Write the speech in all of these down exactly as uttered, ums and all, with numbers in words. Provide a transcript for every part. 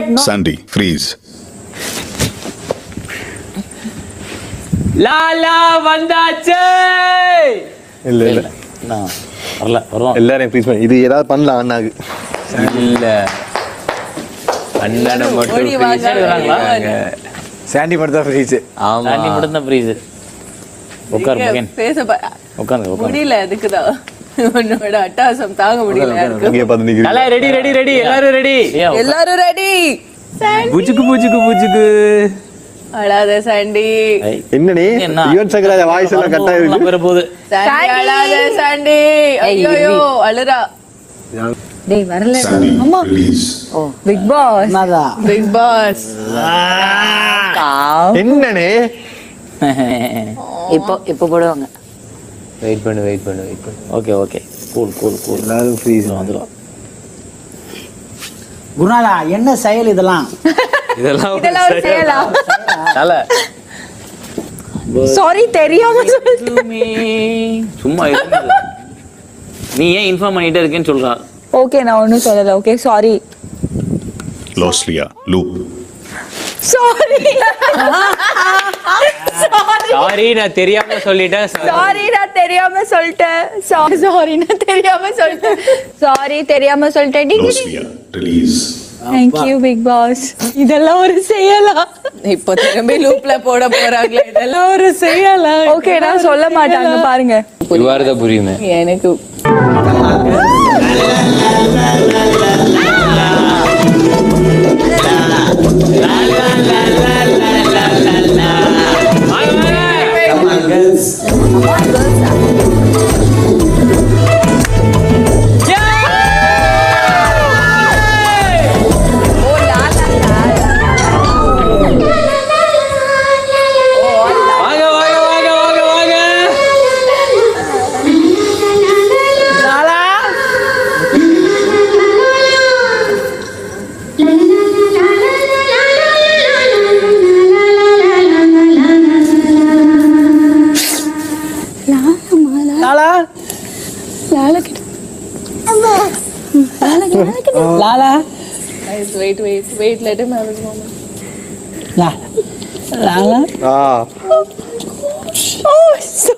Sandy, freeze. Lala வந்தாச்சு. இல்ல இல்ல நான் வரல வரோம். எல்லாரையும் ப்ளீஸ் பண்ணி இது ஏதாவது பண்ணலாம் அண்ணாக்கு. இல்ல அண்ணனை மட்டும் freeze வராங்க. சாண்டி மட்டும் தான் ஃப்ரீஸ். ஆமா சாண்டி மட்டும் தான் ஃப்ரீஸ். உட்கார் மகன். பேச உட்காருங்க உட்காருங்க. முடியல அதுக்குதான் உன்னோட அட்டாசம் தாங்க முடியல. இங்கே பார்த்து நிக்கிறீங்க. நல்லா ரெடி ரெடி ரெடி எல்லாரும் ரெடி. எல்லாரும் ரெடி. புஜுக்கு புஜுக்கு புஜுக்கு. அழாத சாண்டி. என்ன நீ என்ன? யுவன் சங்கர் ராஜா வாய்ஸ் எல்லாம் கட் ஆயிருக்கு. பெற போகுது. சாண்டி அழாத சாண்டி. ஐயோ அழுறா. டேய் வரல. Sandy, release. Big boss big boss. என்னனே இப்போ இப்போ போடுவாங்க. வெயிட் பண்ணு வெயிட் பண்ணு வெயிட் பண்ணு. Okay okay cool cool cool. எல்லாரும் ஃப்ரீஸ் வந்துடும். குருநாதா என்ன செயல் இதெல்லாம்? இதெல்லாம் இதெல்லாம் ஒரு செயலா? தல சாரி தெரியாம சொல்லிட்டேன். சும்மா இரு. நீ ஏன் இன்ஃபார்ம் பண்ணிட்டே இருக்கேன்னு சொல்றா. ஓகே நான் ஒன்றும் சொல்லலை. Okay sorry Lost Leah, loop. Sorry sorry நான் தெரியாம சொல்லிட்டேன். சாரி நான் தெரியாம சொல்லிட்டேன். சாரி சாரி நான் தெரியாம சொல்லிட்டேன். சாரி தெரியாம சொல்லிட்டேன். Lost Leah, release. Thank you big boss. இதெல்லாம் ஒரு செயலா? இப்போ திரும்பி லூப்ல போட போறாங்களே. இதெல்லாம் ஒரு செயலா? ஓகே நான் சொல்ல மாட்டாங்க பாருங்க. இவ்வாறு தான் புரியுமே. எனக்கு வாங்க வாங்க வாங்க வாங்க வாங்க. லாலா லாலா wait wait wait let him have his moment. லா லாலா ஆ Oh, so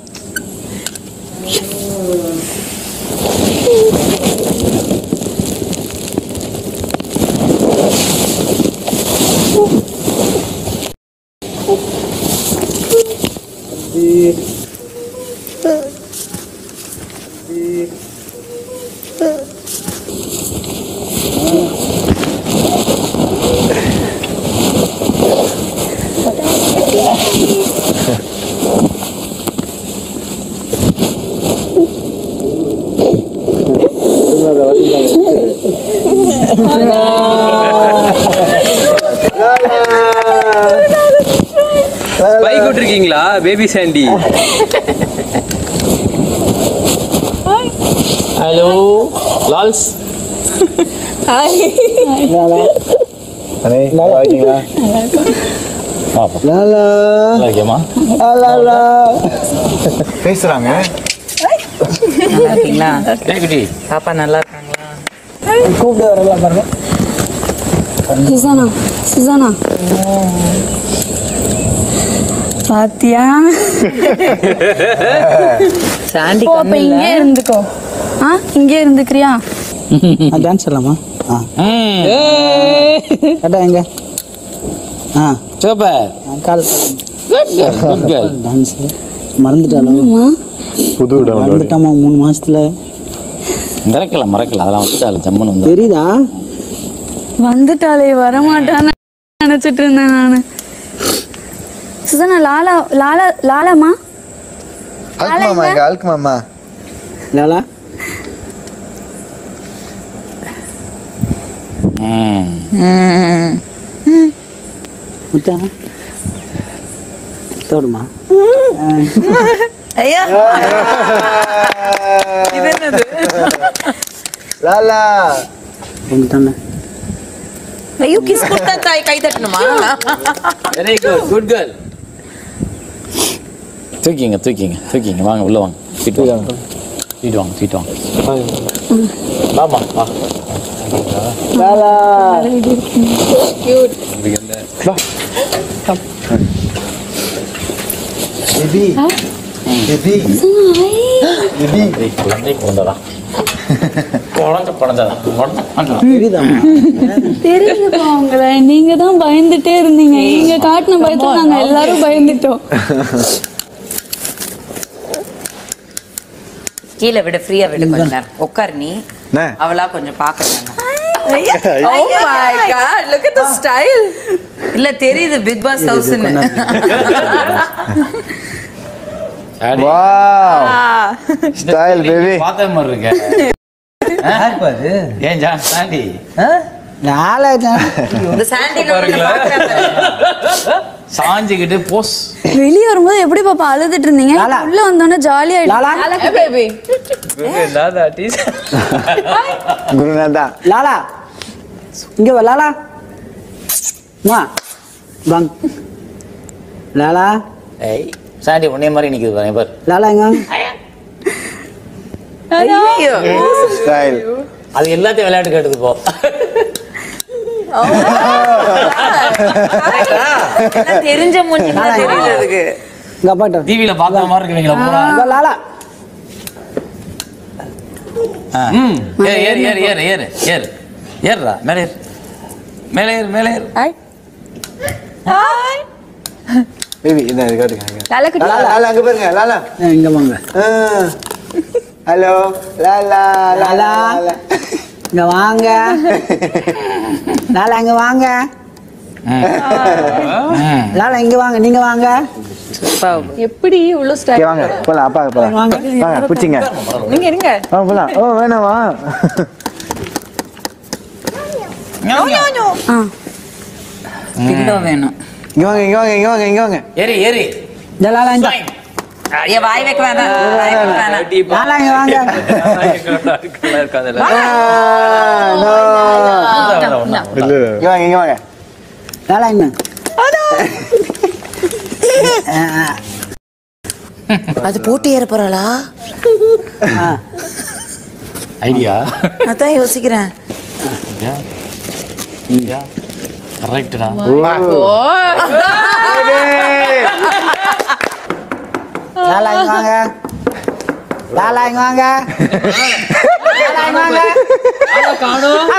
பைக் விட்டுருக்கீங்களா பேபி சாண்டி? ஹலோ லால்ஸ். லாலா அண்ணே நல்லா இருக்கீங்களா? பாப்பா லாலா நல்லா இருக்கியம்மா? லாலா பேசுறாங்க. நல்லா இருக்கீங்களா? குட்டி பாப்பா நல்லா இருக்காங்களா? கூப்பிட்டு வரலாம் பாருங்க. சுசானா சுசானா பாத்தியா? சாண்டி போ, அப்ப இங்கே இருந்துக்கோ. ஆ இங்கே இருந்துக்கிறியா? நான் டான்ஸ் ஆடலாமா? ஆ கரெக்டா எங்க? ஆ சூப்பர். கால் good girl good girl. Dance மறந்துட்டாலும் புது இடம் மறந்துட்டாமா மூணு மாசத்துல. மறக்கல மறக்கல அதெல்லாம் வந்துட்டால ஜம்மன் வந்து. தெரியுதா? வந்துட்டாலே வரமாட்டான்னு நினைச்சிட்டு இருந்தேன் நானு. சுசானா லாலா லாலா லாலாமா அல்க் மாமா எங்க அல்க் மாமா லாலா ம் முத்தா தோடுமா? ஐயா இது என்னது? லாலா முத்தானே ஐயோ கிஸ் கொடுத்தா தாய் கை தட்டணுமா? Very good good girl. தூக்கிங்க தூக்கிங்க தூக்கிங்க வாங்க உள்ள வாங்க. சீட்டு வாங்க சீட்டு வாங்க சீட்டு வாங்க. வாமா வா. லாலா Baby. Baby. Baby. குழந்தை குழந்தைதான் குழந்தை குழந்தைதான் தெரியுதுப்பா உங்களை. நீங்க தான் பயந்துட்டே இருந்தீங்க. நீங்க காட்டின பயத்துல நாங்க எல்லாரும் பயந்துட்டோம். கீழே விட ஃப்ரீயா விடு கொஞ்ச நேரம் உட்கார் நீ என்ன? அவளா கொஞ்சம் பார்க்கறாங்க. Oh my god, look at the style. இல்ல தெரியுது பிக் பாஸ் ஹவுஸ்னு. Wow. Style baby. பார்த்த மாதிரி இருக்க ஏன் ஜான் சாண்டி லாலா இந்த சாண்டில சாஞ்சிக்கிட்டு போஸ் வெளிய வரும்போது எப்படி பாப்பா அழுதுட்டு இருந்தீங்க? லாலா. உள்ள வந்தோனே ஜாலியா லாலா பேபி தாதா டீஸ் குருநாதா. லாலா இங்க வா லாலா மா வாங்க லாலா ஏய் சாண்டி உன்னைய மாதிரி நிக்குது பாருங்க பாரு லாலா எங்க Style. அது எல்லாத்தையும் விளையாட்டு கேட்டது போ தெரிஞ்ச மூஞ்சி தெரியல அதுக்கு. இங்க பாட்டு டிவில பார்த்த மாதிரி இருக்கீங்களா பூரா இங்க லாலா ம் ஏறு ஏறு ஏறு ஏறு ஏறு ஏறு ஏறுடா மேலே ஏறு மேலே ஏறு மேலே ஏறு ஹாய் ஹாய் Baby, இந்த இது காட்டுங்க. லாலா குட்டி. லாலா, லாலா அங்க பாருங்க. லாலா. இங்க வாங்க ஹலோ. லாலா, லாலா. இங்க வாங்க லாலா இங்க வாங்க லாலா இங்க வாங்க நீங்க வாங்க எப்படி இவ்ளோ Okay, ஸ்டைல்? வாங்க. போலாம் அப்பா போலாம். வாங்க. வாங்க பிடிச்சிங்க. நீங்க இருங்க. வாங்க போலாம். ஓ வேணாமா? ஆ. பில்லோ வேணும். இங்க வாங்க இங்க வாங்க இங்க வாங்க இங்க வாங்க. ஏறி ஏறி இந்த லாலா இந்த ஏ வாய் வைக்க வேணாம். வாய் வைக்க வேணாம். லாலா இங்க வாங்க Ah, no. இல்ல இங்க வாங்க இங்க வாங்க. லாலா இங்க அது போட்டு ஏற போறாளா? ஐடியா அதான் யோசிக்கிறேன். கரெக்ட்டா லாலா இங்க வாங்க லாலா இங்க வாங்க லாலா இங்க வாங்க காணோம்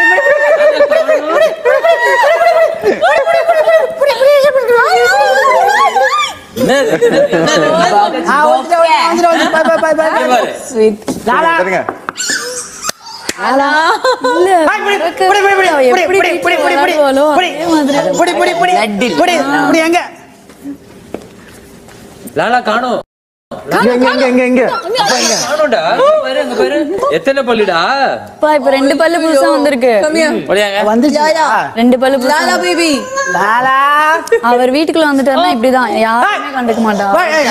ஆ வந்து வந்து வந்து bye bye bye bye sweet. லாலா சரிங்க. லாலா இல்ல. புடி புடி புடி அவ எப்படி புடி புடி புடி புடி விளையாடுவாளோ, புடி அதே மாதிரி. புடி புடி புடி லட்டில். புடி புடி எங்க லாலா காணோம் இங்க இங்க இங்க இங்க இங்க. காணோம்டா பாரு அங்க பாரு எத்தனை பல்லுடா அப்பா, இப்ப ரெண்டு பல்லு புதுசா வந்திருக்கு. போடியாங்க வந்துச்சு ரெண்டு பல்லு புதுசா லாலா பேபி. லாலா அவர் வீட்டுக்குள்ள வந்துட்டாருன்னா இப்படிதான் யாருமே கண்டுக்க மாட்டா.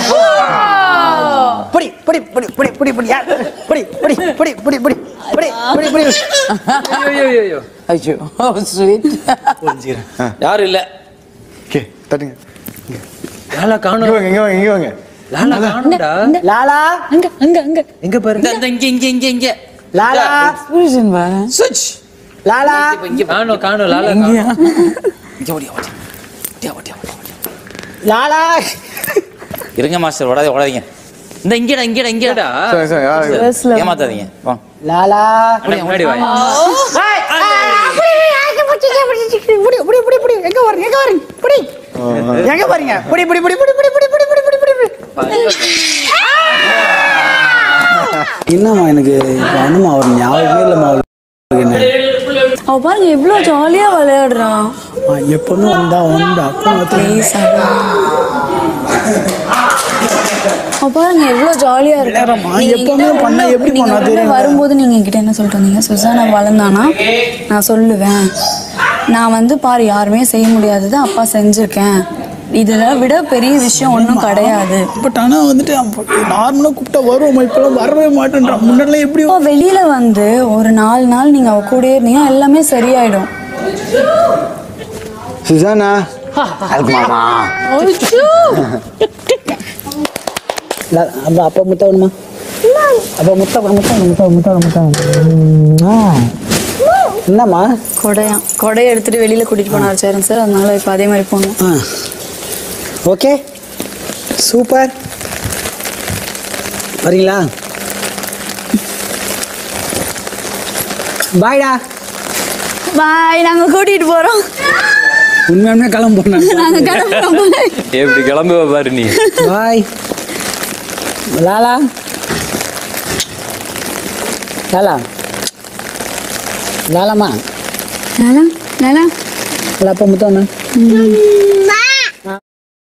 புடி புடி புடி புடி புடி புடி புடி புடி புடி புடி புடி புடி புடி புடி ஐயோ ஐயோ ஐயோ ஐயோ ஸ்வீட். யாரும் இல்ல ஓகே தட்டுங்க. லாலா இங்க காணோம் வாங்க இங்க வாங்க இங்க வாங்க. லாலா காணோம்டா லாலா அங்க அங்க அங்க எங்க பாரு இந்த இந்த இங்க இங்க இங்க இங்க லாலா சுவிட்ச் லாலா இங்க காணோம் காணோம் லாலா காணோம் இங்க ஓடியா ஓடியா ஓடியா ஓடியா ஓடியா. லாலா இருங்க மாஸ்டர் ஓடாதே ஓடாதீங்க இந்த இங்கடா இங்கடா இங்கடா சரி சரி யாரு? Dressல. ஏமாத்தாதீங்க வா லாலா அப்படியே முன்னாடி வா புடி புடி புடி புடி எங்க வரீங்க எங்க வரீங்க புடி எங்க வரீங்க புடி புடி புடி புடி புடி புடி புடி புடி புடி புடி என்னம்மா எனக்கு என்னம்மா அவர் ஞாபகமே இல்லம்மா அவளுக்கு அவ பாருங்க எவ்வளவு ஜாலியா விளையாடுறான். எப்பவுமே வந்தா வந்தா Please, அவ பாருங்க எவ்வளவு ஜாலியா இருக்கா. எப்பவுமே பண்ணா எப்படி பண்ணா தெரியும் வரும்போது நீங்க என்கிட்ட என்ன சொல்லிட்டு இருந்தீங்க? சுசானா வளர்ந்தானா நான் சொல்லுவேன், நான் வந்து பாரு யாருமே செய்ய முடியாதது அப்பா செஞ்சிருக்கேன், இதெல்லாம் விட பெரிய விஷயம் ஒன்றும் கிடையாது. பட் ஆனா வந்துட்டு நார்மலா கூப்பிட்டா வருவோம் இப்பெல்லாம் வரவே மாட்டேன்றான் முன்னாடிலாம் எப்படி அப்பா வெளியில வந்து ஒரு நாலு நாள் நீங்க அவ கூடயே இருந்தீங்க எல்லாமே சரியாயிடும். சுசானா அதுக்கு மாமா. அப்பா அப்பா முத்த வேணுமா அப்பா முத்த முத்த முத்த முத்த முத்த என்னம்மா? கொடையா கொடையை எடுத்துட்டு வெளியில கூட்டிட்டு போனார் சேரன் சார், அதனால இப்போ அதே மாதிரி போகணும். ஆ ஓகே சூப்பர். வரீங்களா? பாய்டா. பாய், நாங்க கூட்டிட்டு போறோம். உண்மையாலுமே கிளம்ப போனேன். நாங்க கிளம்புறோம். எப்படி கிளம்புவ பாரு நீ. பாய். லாலா லாலா லாலாமா லாலா லாலா லாப்பா முத்தம்.